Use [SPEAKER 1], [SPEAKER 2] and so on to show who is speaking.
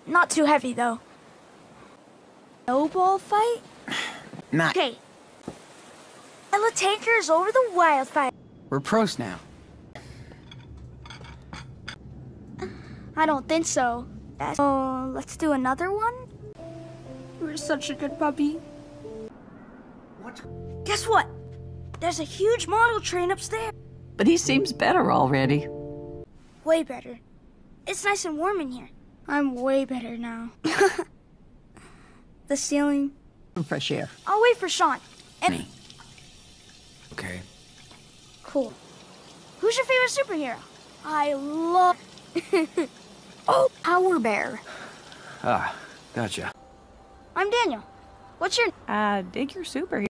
[SPEAKER 1] Not too heavy, though. Snowball fight?
[SPEAKER 2] Nah.
[SPEAKER 1] Okay. Ella tankers over the wildfire.
[SPEAKER 2] We're pros now.
[SPEAKER 1] I don't think so. So, let's do another one? You're such a good puppy.
[SPEAKER 2] What?
[SPEAKER 1] Guess what? There's a huge model train upstairs.
[SPEAKER 3] But he seems better already.
[SPEAKER 1] Way better. It's nice and warm in here. I'm way better now. The ceiling.
[SPEAKER 3] Fresh air.
[SPEAKER 1] I'll wait for Sean. And
[SPEAKER 2] Me. Okay.
[SPEAKER 1] cool. Who's your favorite superhero? I love... Oh, Power Bear.
[SPEAKER 2] Ah, gotcha.
[SPEAKER 1] I'm Daniel. What's your...
[SPEAKER 3] Dig your superhero.